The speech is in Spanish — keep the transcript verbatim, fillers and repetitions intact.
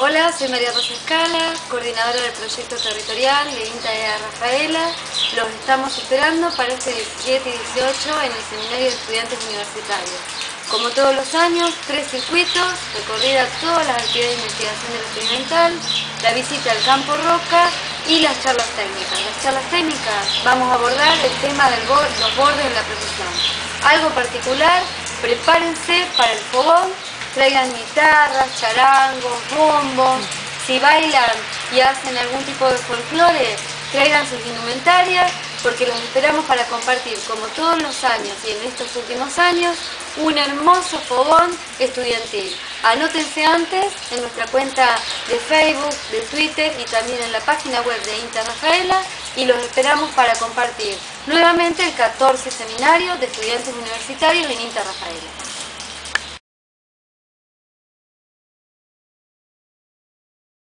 Hola, soy María Rosa Escala, coordinadora del proyecto territorial de INTA E A Rafaela. Los estamos esperando para este diecisiete y dieciocho en el Seminario de Estudiantes Universitarios. Como todos los años, tres circuitos, recorrida todas las actividades de investigación de lo experimental, la visita al campo Roca y las charlas técnicas. Las charlas técnicas vamos a abordar el tema de los bordes de la profesión. Algo particular, prepárense para el fogón. Traigan guitarras, charangos, bombos. Si bailan y hacen algún tipo de folclore, traigan sus indumentarias, porque los esperamos para compartir, como todos los años y en estos últimos años, un hermoso fogón estudiantil. Anótense antes en nuestra cuenta de Facebook, de Twitter y también en la página web de INTA Rafaela, y los esperamos para compartir nuevamente el catorce Seminario de Estudiantes Universitarios en INTA Rafaela.